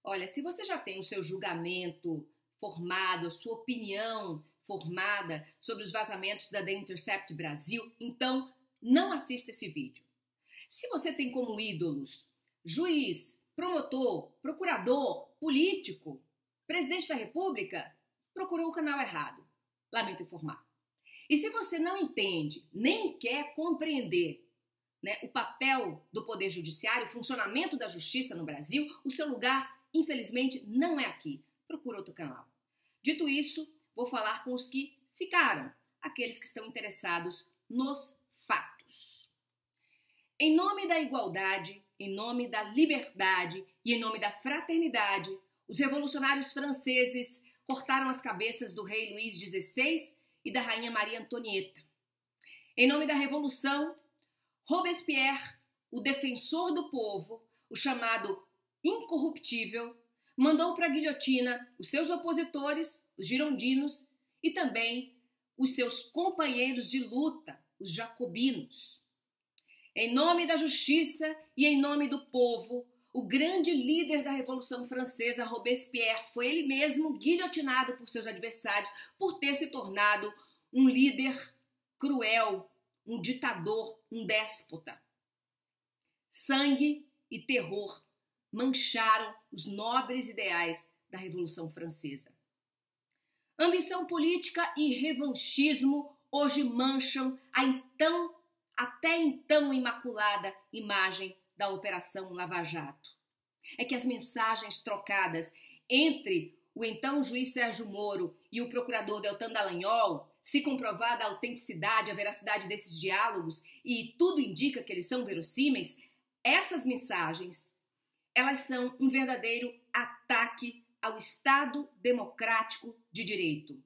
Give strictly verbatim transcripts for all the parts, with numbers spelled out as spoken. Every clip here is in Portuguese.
Olha, se você já tem o seu julgamento formado, a sua opinião formada sobre os vazamentos da The Intercept Brasil, então não assista esse vídeo. Se você tem como ídolos juiz, promotor, procurador, político, presidente da República, procurou o canal errado. Lamento informar. E se você não entende, nem quer compreender, né, o papel do Poder Judiciário, o funcionamento da justiça no Brasil, o seu lugar, infelizmente, não é aqui. Procura outro canal. Dito isso, vou falar com os que ficaram, aqueles que estão interessados nos fatos. Em nome da igualdade, em nome da liberdade e em nome da fraternidade, os revolucionários franceses cortaram as cabeças do rei Luís dezesseis e da rainha Maria Antonieta. Em nome da revolução, Robespierre, o defensor do povo, o chamado incorruptível, mandou para a guilhotina os seus opositores, os girondinos, e também os seus companheiros de luta, os jacobinos. Em nome da justiça e em nome do povo, o grande líder da Revolução Francesa, Robespierre, foi ele mesmo guilhotinado por seus adversários por ter se tornado um líder cruel, um ditador, um déspota. Sangue e terror mancharam os nobres ideais da Revolução Francesa. Ambição política e revanchismo hoje mancham a então, até então imaculada imagem da Operação Lava Jato. É que as mensagens trocadas entre o então juiz Sérgio Moro e o procurador Deltan Dallagnol, se comprovada a autenticidade, a veracidade desses diálogos, e tudo indica que eles são verossímeis, essas mensagens, elas são um verdadeiro ataque ao Estado democrático de direito.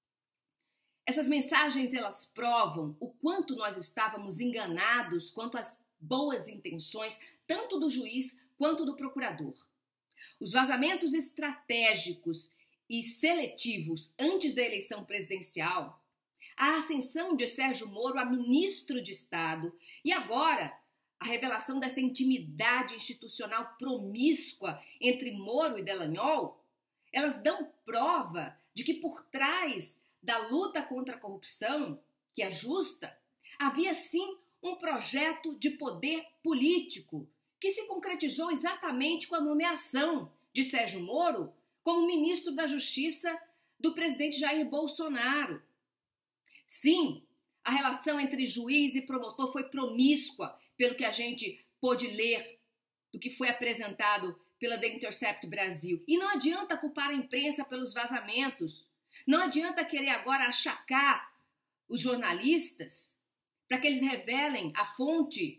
Essas mensagens, elas provam o quanto nós estávamos enganados quanto às boas intenções, tanto do juiz quanto do procurador. Os vazamentos estratégicos e seletivos antes da eleição presidencial, a ascensão de Sérgio Moro a ministro de Estado e agora a revelação dessa intimidade institucional promíscua entre Moro e Dallagnol, elas dão prova de que por trás da luta contra a corrupção, que é justa, havia sim um projeto de poder político que se concretizou exatamente com a nomeação de Sérgio Moro como ministro da Justiça do presidente Jair Bolsonaro. Sim, a relação entre juiz e promotor foi promíscua, pelo que a gente pôde ler do que foi apresentado pela The Intercept Brasil. E não adianta culpar a imprensa pelos vazamentos. Não adianta querer agora achacar os jornalistas para que eles revelem a fonte.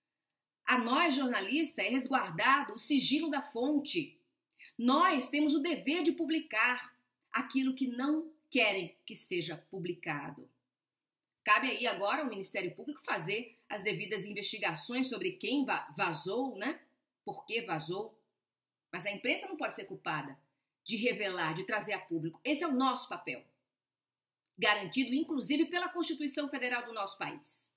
A nós, jornalistas, é resguardado o sigilo da fonte. Nós temos o dever de publicar aquilo que não querem que seja publicado. Cabe aí agora ao Ministério Público fazer as devidas investigações sobre quem vazou, né? Por que vazou. Mas a imprensa não pode ser culpada de revelar, de trazer a público. Esse é o nosso papel, garantido inclusive pela Constituição Federal do nosso país.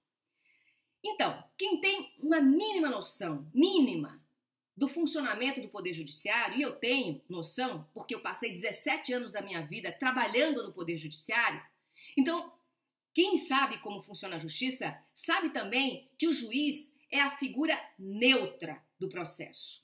Então, quem tem uma mínima noção, mínima, do funcionamento do Poder Judiciário, e eu tenho noção, porque eu passei dezessete anos da minha vida trabalhando no Poder Judiciário, então, quem sabe como funciona a justiça, sabe também que o juiz é a figura neutra do processo.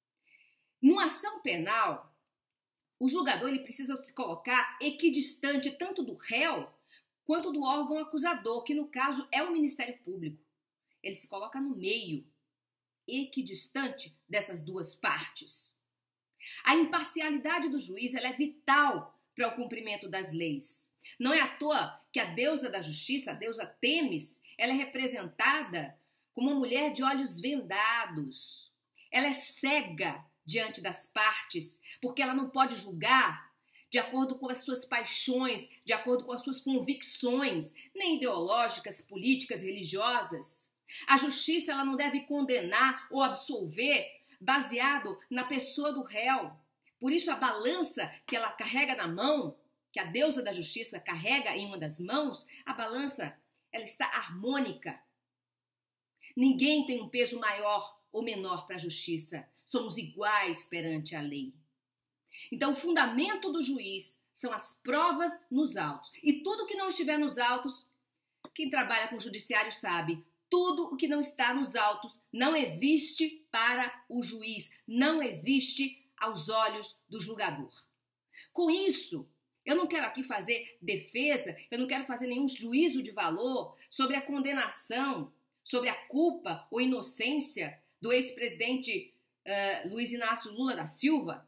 Numa ação penal, o julgador ele precisa se colocar equidistante tanto do réu quanto do órgão acusador, que no caso é o Ministério Público. Ele se coloca no meio, equidistante dessas duas partes. A imparcialidade do juiz ela é vital para o cumprimento das leis. Não é à toa que a deusa da justiça, a deusa Têmis, ela é representada como uma mulher de olhos vendados. Ela é cega diante das partes, porque ela não pode julgar de acordo com as suas paixões, de acordo com as suas convicções, nem ideológicas, políticas, religiosas. A justiça ela não deve condenar ou absolver baseado na pessoa do réu. Por isso a balança que ela carrega na mão, que a deusa da justiça carrega em uma das mãos, a balança ela está harmônica. Ninguém tem um peso maior ou menor para a justiça. somos iguais perante a lei. Então, o fundamento do juiz são as provas nos autos. E tudo que não estiver nos autos, quem trabalha com o judiciário sabe, tudo o que não está nos autos não existe para o juiz, não existe aos olhos do julgador. Com isso, eu não quero aqui fazer defesa, eu não quero fazer nenhum juízo de valor sobre a condenação, sobre a culpa ou inocência do ex-presidente uh, Luiz Inácio Lula da Silva,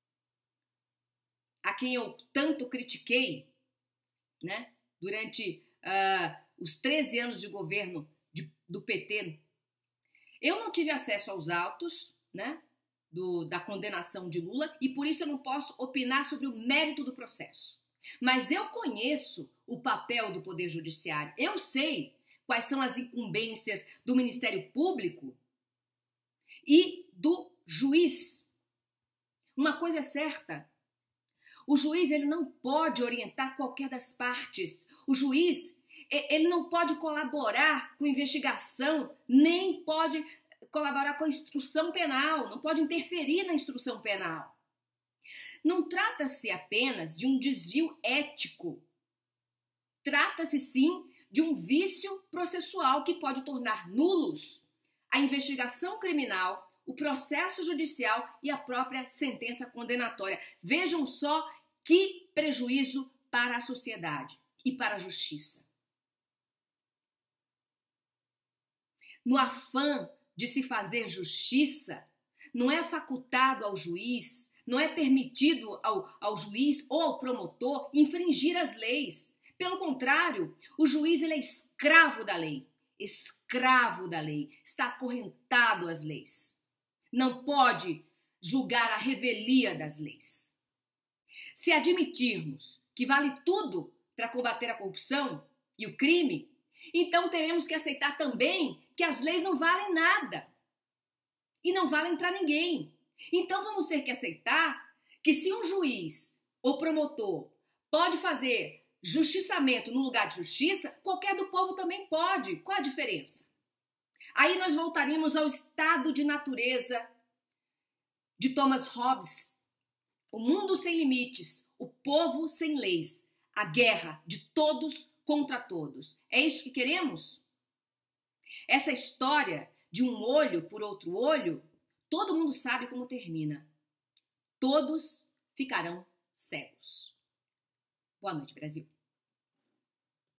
a quem eu tanto critiquei, né, durante uh, os treze anos de governo de, do P T. Eu não tive acesso aos autos, né, do, da condenação de Lula e por isso eu não posso opinar sobre o mérito do processo. Mas eu conheço o papel do Poder Judiciário. Eu sei quais são as incumbências do Ministério Público e do juiz. Uma coisa é certa, o juiz ele não pode orientar qualquer das partes. O juiz ele não pode colaborar com a investigação, nem pode colaborar com a instrução penal, não pode interferir na instrução penal. Não trata-se apenas de um desvio ético. Trata-se sim de um vício processual que pode tornar nulos a investigação criminal, o processo judicial e a própria sentença condenatória. Vejam só que prejuízo para a sociedade e para a justiça. No afã de se fazer justiça, não é facultado ao juiz, não é permitido ao, ao juiz ou ao promotor infringir as leis. Pelo contrário, o juiz ele é escravo da lei, escravo da lei, está acorrentado às leis. Não pode julgar a revelia das leis. Se admitirmos que vale tudo para combater a corrupção e o crime, então teremos que aceitar também que as leis não valem nada e não valem para ninguém. Então vamos ter que aceitar que se um juiz ou promotor pode fazer justiçamento no lugar de justiça, qualquer do povo também pode. Qual a diferença? Aí nós voltaríamos ao estado de natureza de Thomas Hobbes. O mundo sem limites, o povo sem leis, a guerra de todos contra todos. É isso que queremos? Essa história de um olho por outro olho, todo mundo sabe como termina. Todos ficarão cegos. Boa noite, Brasil.